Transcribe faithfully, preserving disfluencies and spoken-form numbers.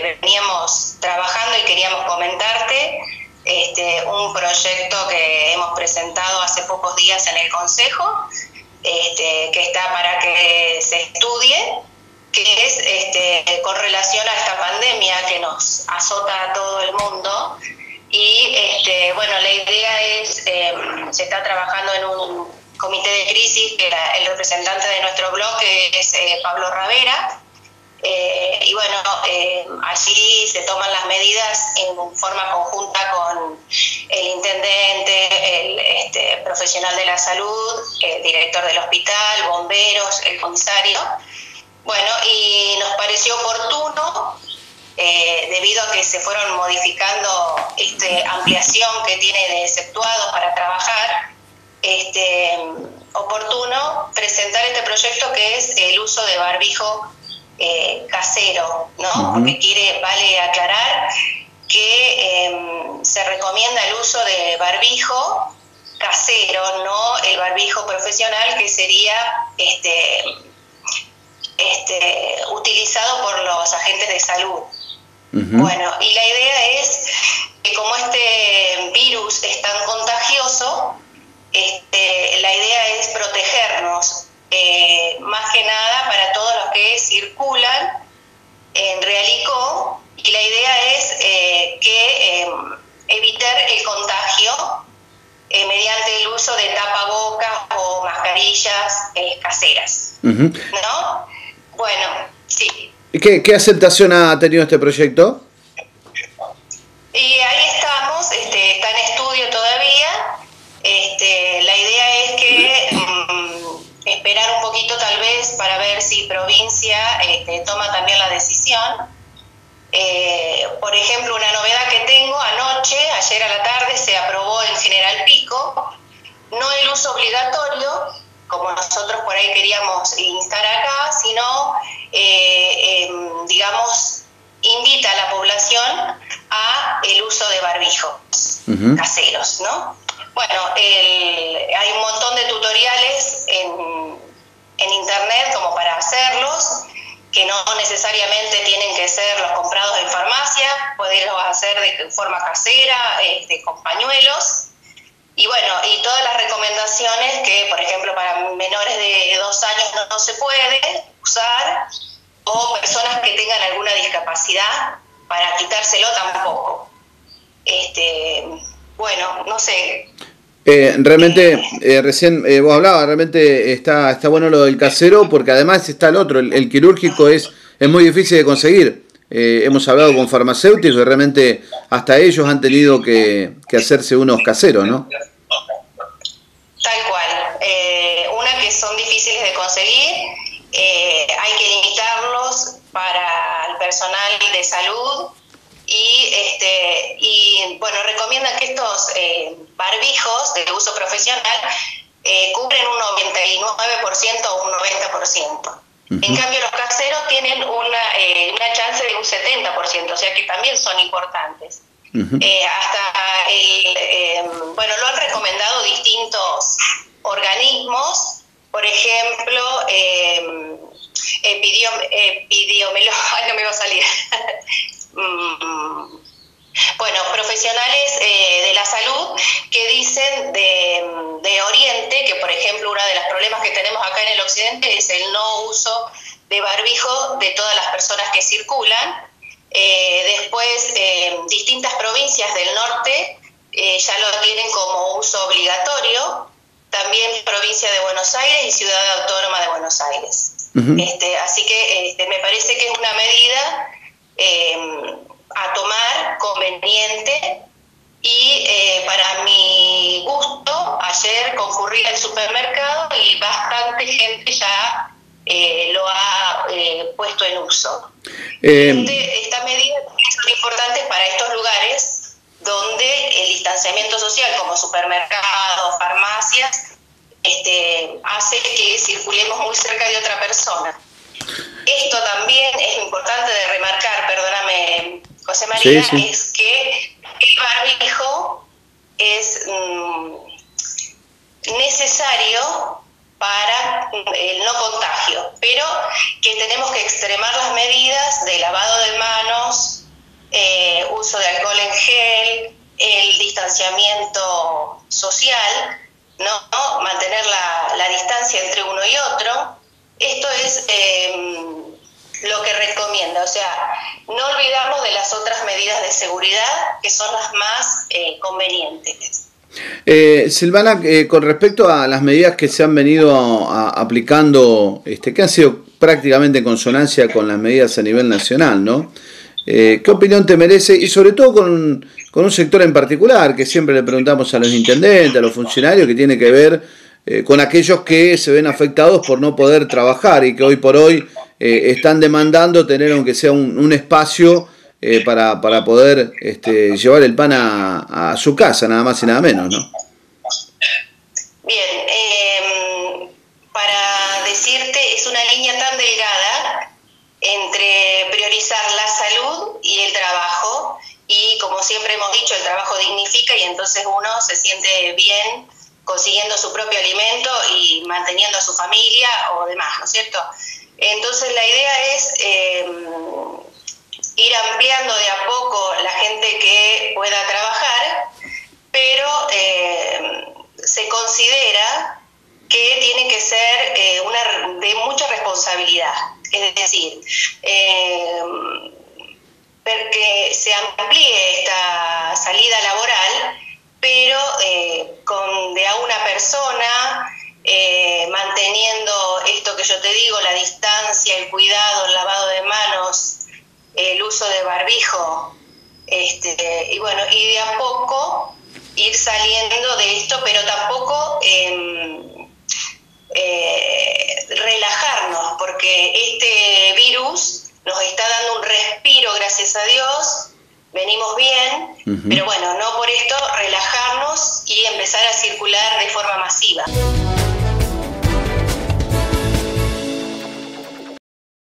que veníamos trabajando y queríamos comentarte este, un proyecto que hemos presentado hace pocos días en el Consejo, este, que está para que se estudie, que es este, con relación a esta pandemia que nos azota a todo el mundo. Y este, bueno, la idea es, eh, se está trabajando en un comité de crisis, que la, el representante de nuestro bloque es eh, Pablo Ravera, eh, y bueno, eh, allí se toman las medidas en forma conjunta con el intendente, el este, profesional de la salud, el director del hospital, bomberos, el comisario. Bueno, y nos pareció oportuno, eh, debido a que se fueron modificando este, ampliación que tiene de exceptuados para trabajar, este, oportuno presentar este proyecto que es el uso de barbijo eh, casero, ¿no? Uh-huh. Porque quiere, vale aclarar que eh, se recomienda el uso de barbijo casero, no el barbijo profesional, que sería este, este, utilizado por los agentes de salud. Uh-huh. Bueno, y la idea es que como este virus es tan contagioso, este, la idea es protegernos, eh, más que nada para todos los que circulan en Realicó, y la idea es eh, que eh, evitar el contagio eh, mediante el uso de tapabocas o mascarillas eh, caseras. Uh-huh. ¿No? Bueno, sí. ¿Qué, ¿Qué aceptación ha tenido este proyecto? Y ahí estamos, este, está en estudio todavía. Este, la idea es que um, esperar un poquito tal vez para ver si provincia este, toma también la decisión. Eh, por ejemplo, una novedad que tengo, anoche, ayer a la tarde, se aprobó en General Pico, no el uso obligatorio, como nosotros por ahí queríamos instar acá, sino, eh, eh, digamos, invita a la población a el uso de barbijos uh-huh. caseros, ¿no? Bueno, el, hay un montón de tutoriales en, en internet como para hacerlos, que no necesariamente tienen que ser los comprados en farmacia, poderlos hacer de forma casera, este, con pañuelos. Y bueno, y todas las recomendaciones que, por ejemplo, para menores de dos años no, no se puede usar, o personas que tengan alguna discapacidad, para quitárselo tampoco. Este, bueno, no sé. Eh, realmente, eh, recién eh, vos hablabas, realmente está está bueno lo del casero, porque además está el otro, el, el quirúrgico es, es muy difícil de conseguir. Eh, hemos hablado con farmacéuticos y realmente hasta ellos han tenido que, que hacerse unos caseros, ¿no? Tal cual. Eh, una que son difíciles de conseguir, eh, hay que limitarlos para el personal de salud y, este, y bueno, recomiendan que estos eh, barbijos de uso profesional eh, cubren un noventa y nueve por ciento o un noventa por ciento. Uh-huh. En cambio, los caseros tienen una, eh, una chance de un setenta por ciento, o sea que también son importantes. Uh-huh. Eh, hasta el, eh, bueno, lo han recomendado distintos organismos, por ejemplo, eh, epidiom, epidiomelo, ay, no me va a salir. Bueno, profesionales eh, de la salud que dicen de, de Oriente que, por ejemplo, uno de los problemas que tenemos acá en el occidente es el no uso de barbijo de todas las personas que circulan. Eh, después, eh, distintas provincias del norte eh, ya lo tienen como uso obligatorio, también provincia de Buenos Aires y Ciudad Autónoma de Buenos Aires. Uh-huh. Este, así que este, me parece que es una medida eh, a tomar conveniente y eh, para mi gusto, ayer concurrí al supermercado y bastante gente ya eh, lo ha eh, puesto en uso. Eh, este, esta medida es importante para estos lugares donde el distanciamiento social, como supermercados, farmacias, este, hace que circulemos muy cerca de otra persona. Esto también es importante de remarcar, perdóname, José María, sí, sí. Es que el barbijo es mmm, necesario para el no contagio, pero que tenemos que extremar las medidas de lavado de manos, distanciamiento social, no, ¿no? Mantener la, la distancia entre uno y otro. Esto es eh, lo que recomienda, o sea, no olvidarnos de las otras medidas de seguridad que son las más eh, convenientes. Eh, Silvana, eh, con respecto a las medidas que se han venido a, a, aplicando, este, que han sido prácticamente en consonancia con las medidas a nivel nacional, ¿no? Eh, ¿Qué opinión te merece? Y sobre todo con, con un sector en particular, que siempre le preguntamos a los intendentes, a los funcionarios, que tiene que ver eh, con aquellos que se ven afectados por no poder trabajar y que hoy por hoy eh, están demandando tener aunque sea un, un espacio eh, para, para poder este, llevar el pan a, a su casa, nada más y nada menos, ¿no? Bien, eh, para decirte, es una línea tan delgada entre priorizar la salud y el trabajo, y como siempre hemos dicho, el trabajo dignifica y entonces uno se siente bien consiguiendo su propio alimento y manteniendo a su familia o demás, ¿no es cierto? Entonces la idea es eh, ir ampliando de a poco la gente que pueda trabajar, pero eh, se considera que tiene que ser eh, una de mucha responsabilidad. Es decir, eh, que se amplíe esta salida laboral, pero eh, con de a una persona, eh, manteniendo esto que yo te digo, la distancia, el cuidado, el lavado de manos, el uso de barbijo, este, y bueno, y de a poco ir saliendo de esto, pero tampoco eh, eh, relajarnos, porque este virus nos está dando un respiro, gracias a Dios, venimos bien, uh-huh. Pero bueno, no por esto relajarnos y empezar a circular de forma masiva.